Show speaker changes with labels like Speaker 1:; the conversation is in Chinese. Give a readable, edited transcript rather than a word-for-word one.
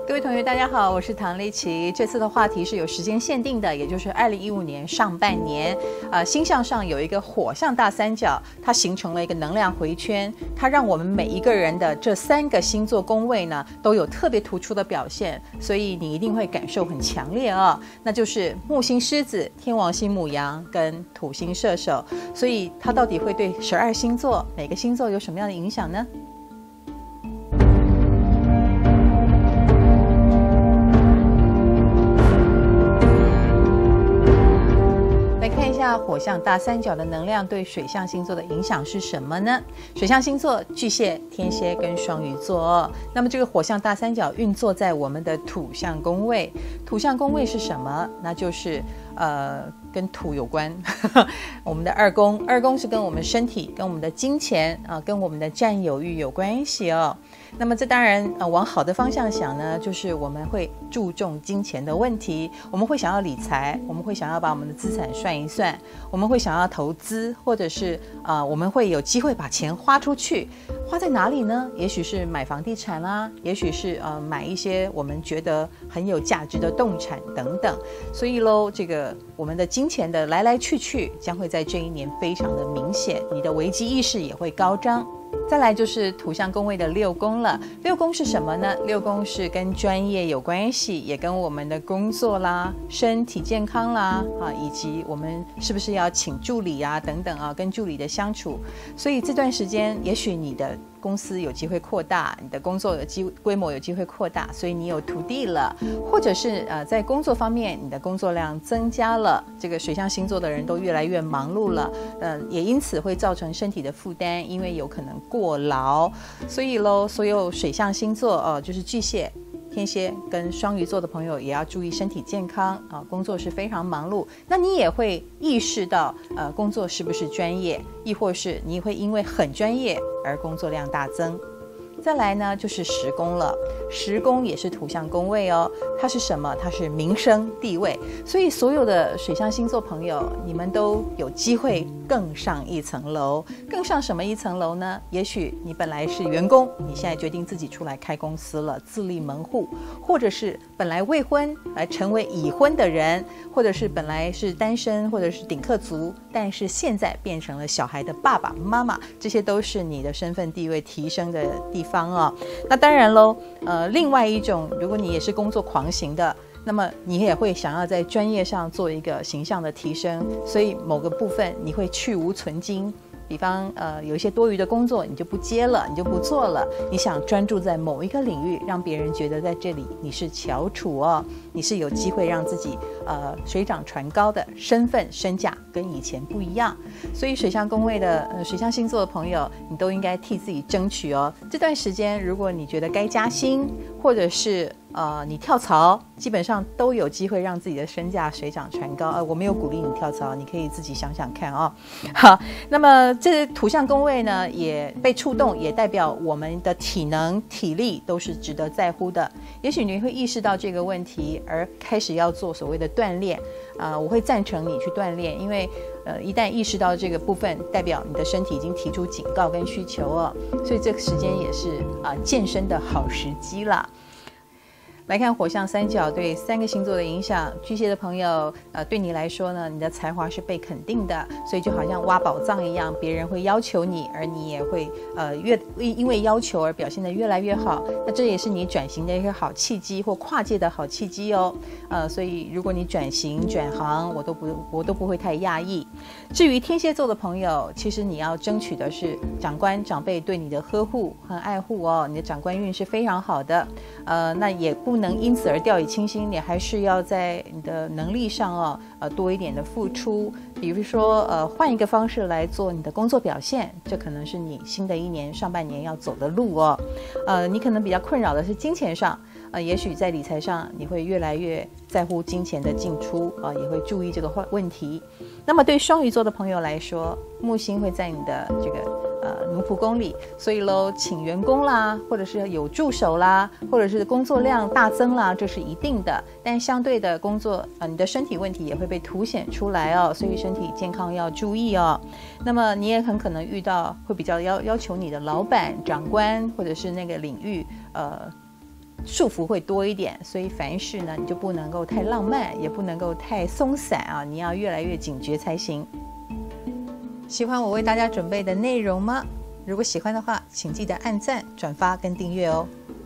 Speaker 1: 各位同学大家好，我是唐丽琪。这次的话题是有时间限定的，也就是2015年上半年。星象上有一个火象大三角，它形成了一个能量回圈，它让我们每一个人的这3个星座宫位呢都有特别突出的表现，所以你一定会感受很强烈哦。那就是木星狮子、天王星牡羊跟土星射手，所以它到底会对12星座每个星座有什么样的影响呢？火象大三角的能量对水象星座的影响是什么呢？水象星座巨蟹、天蝎跟双鱼座哦。那么这个火象大三角运作在我们的土象宫位，土象宫位是什么？那就是跟土有关我们的二宫是跟我们身体、跟我们的金钱跟我们的占有欲有关系哦。那么这当然往好的方向想呢，就是我们会注重金钱的问题，我们会想要理财，我们会想要把我们的资产算一算，我们会想要投资，或者是我们会有机会把钱花出去。花在哪里呢？也许是买房地产啦，也许是买一些我们觉得很有价值的动产等等。所以咯，这个我们的金钱的来来去去将会在这一年非常的明显，你的危机意识也会高涨。再来就是土象宫位的6宫了。6宫是什么呢？6宫是跟专业有关系，也跟我们的工作啦、身体健康啦以及我们是不是要请助理啊等等跟助理的相处。所以这段时间也许你的公司有机会扩大，你的工作规模有机会扩大，所以你有徒弟了，或者是在工作方面你的工作量增加了，这个水象星座的人都越来越忙碌了，也因此会造成身体的负担，因为有可能过劳。所以咯，所有水象星座就是巨蟹、天蝎跟双鱼座的朋友也要注意身体健康工作是非常忙碌，那你也会意识到工作是不是专业，亦或是你会因为很专业而工作量大增。再来呢就是10宫了，10宫也是土象宫位哦。它是什么？它是名声地位，所以所有的水象星座朋友，你们都有机会更上一层楼。更上什么一层楼呢？也许你本来是员工，你现在决定自己出来开公司了，自立门户，或者是本来未婚来成为已婚的人，或者是本来是单身或者是顶客族，但是现在变成了小孩的爸爸妈妈，这些都是你的身份地位提升的地方哦。那当然咯，另外一种，如果你也是工作狂型的，那么你也会想要在专业上做一个形象的提升，所以某个部分你会去无存精。比方有一些多余的工作你就不接了，你就不做了，你想专注在某一个领域，让别人觉得在这里你是翘楚哦，你是有机会让自己水涨船高的身份身价跟以前不一样。所以水象宫位的水象星座的朋友，你都应该替自己争取哦。这段时间如果你觉得该加薪，或者是你跳槽，基本上都有机会让自己的身价水涨船高。我没有鼓励你跳槽，你可以自己想想看哦。好，那么这土象宫位呢也被触动，也代表我们的体能体力都是值得在乎的。也许你会意识到这个问题，而开始要做所谓的锻炼我会赞成你去锻炼，因为一旦意识到这个部分，代表你的身体已经提出警告跟需求哦，所以这个时间也是健身的好时机啦。来看火象三角对3个星座的影响。巨蟹的朋友对你来说呢，你的才华是被肯定的，所以就好像挖宝藏一样，别人会要求你，而你也会因为要求而表现得越来越好。那这也是你转型的一个好契机，或跨界的好契机哦。所以如果你转型转行，我都不会太讶异。至于天蝎座的朋友，其实你要争取的是长官长辈对你的呵护和爱护哦，你的长官运是非常好的。那也不能因此而掉以轻心，你还是要在你的能力上多一点的付出。比如说换一个方式来做你的工作表现，这可能是你新的一年上半年要走的路哦。你可能比较困扰的是金钱上，也许在理财上你会越来越在乎金钱的进出也会注意这个问题。那么对双鱼座的朋友来说，木星会在你的这个奴仆宫里，所以咯，请员工啦，或者是有助手啦，或者是工作量大增啦，这是一定的。但相对的工作你的身体问题也会被凸显出来哦，所以身体健康要注意哦。那么你也很可能遇到会比较要求你的老板、长官，或者是那个领域束缚会多一点，所以凡事呢，你就不能够太浪漫，也不能够太松散啊，你要越来越警觉才行。喜欢我为大家准备的内容吗？如果喜欢的话，请记得按赞、转发跟订阅哦。